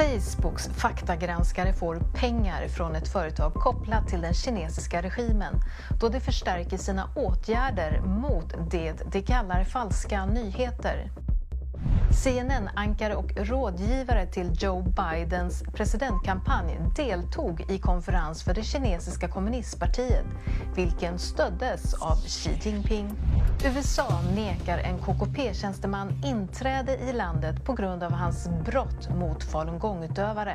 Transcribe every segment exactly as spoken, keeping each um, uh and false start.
Facebooks faktagranskare får pengar från ett företag kopplat till den kinesiska regimen då det förstärker sina åtgärder mot det de kallar falska nyheter. C N N-ankare och rådgivare till Joe Bidens presidentkampanj deltog i konferens för det kinesiska kommunistpartiet, vilken stöddes av Xi Jinping. U S A nekar en K K P-tjänsteman inträde i landet på grund av hans brott mot falungongutövare.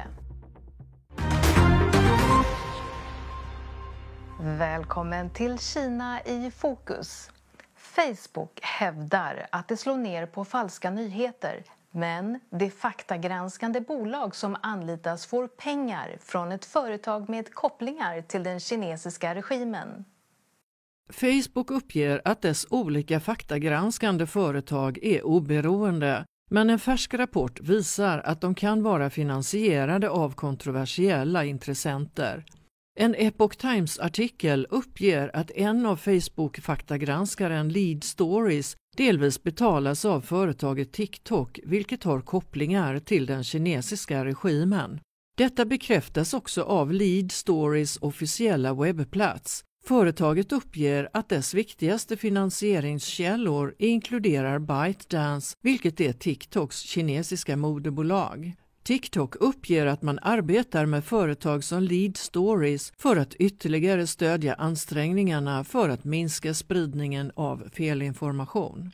Välkommen till Kina i fokus. Facebook hävdar att det slår ner på falska nyheter, men det faktagranskande bolag som anlitas får pengar från ett företag med kopplingar till den kinesiska regimen. Facebook uppger att dess olika faktagranskande företag är oberoende, men en färsk rapport visar att de kan vara finansierade av kontroversiella intressenter. En Epoch Times-artikel uppger att en av Facebook-faktagranskaren Lead Stories delvis betalas av företaget TikTok, vilket har kopplingar till den kinesiska regimen. Detta bekräftas också av Lead Stories officiella webbplats. Företaget uppger att dess viktigaste finansieringskällor inkluderar ByteDance, vilket är TikToks kinesiska moderbolag. TikTok uppger att man arbetar med företag som Lead Stories för att ytterligare stödja ansträngningarna för att minska spridningen av felinformation.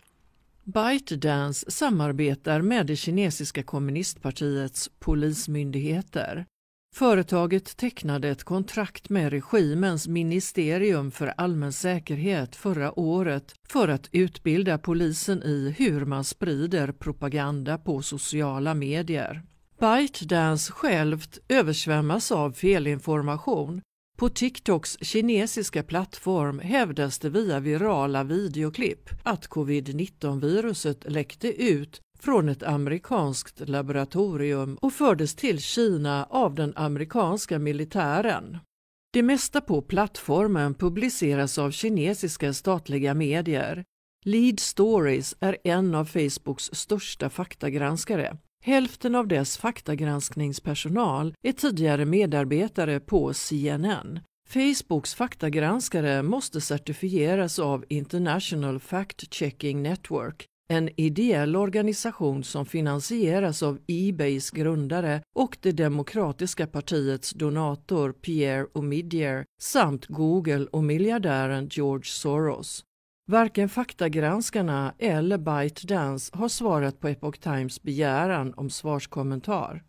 ByteDance samarbetar med det kinesiska kommunistpartiets polismyndigheter. Företaget tecknade ett kontrakt med regimens ministerium för allmän säkerhet förra året för att utbilda polisen i hur man sprider propaganda på sociala medier. ByteDance självt översvämmas av felinformation. På TikToks kinesiska plattform hävdas det via virala videoklipp att covid nitton-viruset läckte ut från ett amerikanskt laboratorium och fördes till Kina av den amerikanska militären. Det mesta på plattformen publiceras av kinesiska statliga medier. Lead Stories är en av Facebooks största faktagranskare. Hälften av dess faktagranskningspersonal är tidigare medarbetare på C N N. Facebooks faktagranskare måste certifieras av International Fact-Checking Network, en ideell organisation som finansieras av eBays grundare och det demokratiska partiets donator Pierre Omidyar samt Google och miljardären George Soros. Varken faktagranskarna eller ByteDance har svarat på Epoch Times begäran om svarskommentar.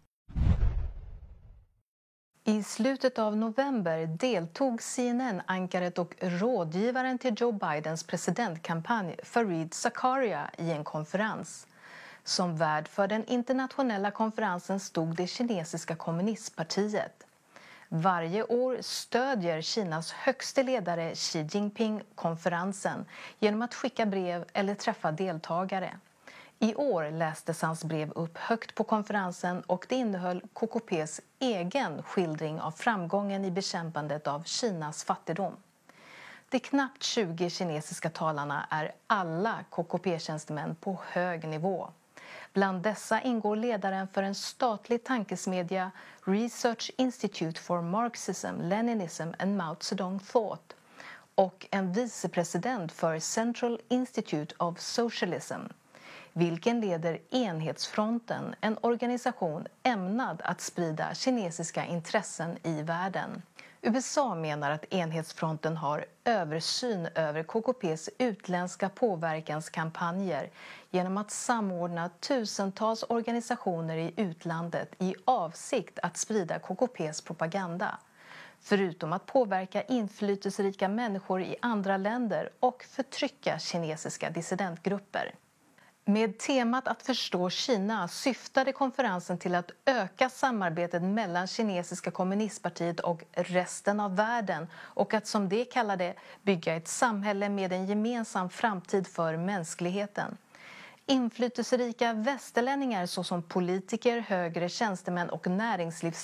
I slutet av november deltog C N N-ankaret och rådgivaren till Joe Bidens presidentkampanj Fareed Zakaria i en konferens. Som värd för den internationella konferensen stod det kinesiska kommunistpartiet. Varje år stödjer Kinas högste ledare Xi Jinping konferensen genom att skicka brev eller träffa deltagare. I år lästes hans brev upp högt på konferensen och det innehöll K K P:s egen skildring av framgången i bekämpandet av Kinas fattigdom. De knappt tjugo kinesiska talarna är alla K K P-tjänstemän på hög nivå. Bland dessa ingår ledaren för en statlig tankesmedja Research Institute for Marxism, Leninism and Mao Zedong Thought och en vicepresident för Central Institute of Socialism, vilken leder Enhetsfronten, en organisation ämnad att sprida kinesiska intressen i världen. U S A menar att Enhetsfronten har översyn över K K P:s utländska påverkanskampanjer genom att samordna tusentals organisationer i utlandet i avsikt att sprida K K P:s propaganda. Förutom att påverka inflytelserika människor i andra länder och förtrycka kinesiska dissidentgrupper. Med temat att förstå Kina syftade konferensen till att öka samarbetet mellan kinesiska kommunistpartiet och resten av världen och att, som det kallar det, bygga ett samhälle med en gemensam framtid för mänskligheten. Inflytelserika västerlänningar såsom politiker, högre tjänstemän och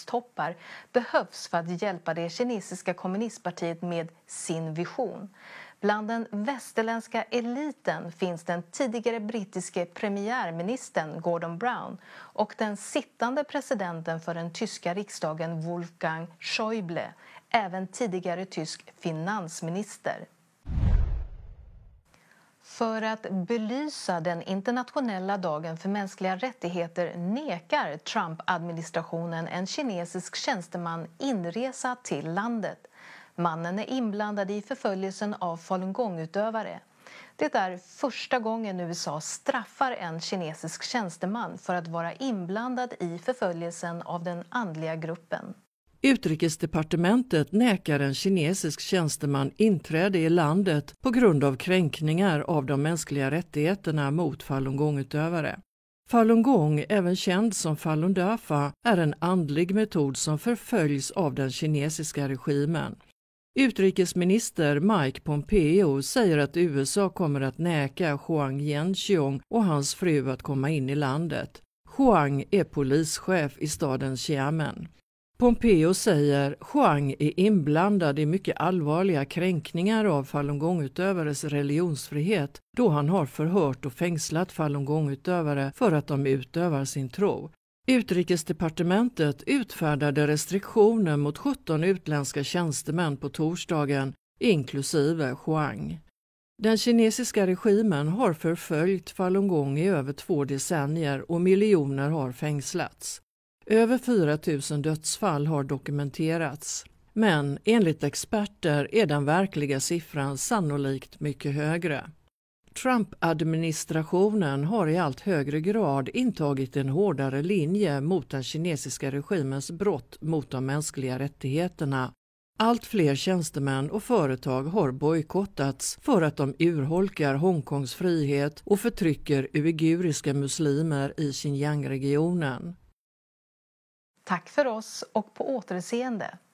näringslivstoppar behövs för att hjälpa det kinesiska kommunistpartiet med sin vision. Bland den västerländska eliten finns den tidigare brittiske premiärministern Gordon Brown och den sittande presidenten för den tyska riksdagen Wolfgang Schäuble, även tidigare tysk finansminister. För att belysa den internationella dagen för mänskliga rättigheter nekar Trump-administrationen en kinesisk tjänsteman inresa till landet. Mannen är inblandad i förföljelsen av falungongutövare. Det är första gången U S A straffar en kinesisk tjänsteman för att vara inblandad i förföljelsen av den andliga gruppen. Utrikesdepartementet nekar en kinesisk tjänsteman inträde i landet på grund av kränkningar av de mänskliga rättigheterna mot falungongutövare. Falun Gong, även känd som Falun Dafa, är en andlig metod som förföljs av den kinesiska regimen. Utrikesminister Mike Pompeo säger att U S A kommer att näka Huang Yanqiong och hans fru att komma in i landet. Huang är polischef i staden Xiamen. Pompeo säger att Huang är inblandad i mycket allvarliga kränkningar av falungongutövares religionsfrihet då han har förhört och fängslat falungongutövare för att de utövar sin tro. Utrikesdepartementet utfärdade restriktioner mot sjutton utländska tjänstemän på torsdagen, inklusive Huang. Den kinesiska regimen har förföljt Falun Gong i över två decennier och miljoner har fängslats. Över fyra tusen dödsfall har dokumenterats, men enligt experter är den verkliga siffran sannolikt mycket högre. Trump-administrationen har i allt högre grad intagit en hårdare linje mot den kinesiska regimens brott mot de mänskliga rättigheterna. Allt fler tjänstemän och företag har bojkottats för att de urholkar Hongkongs frihet och förtrycker uiguriska muslimer i Xinjiang-regionen. Tack för oss och på återseende.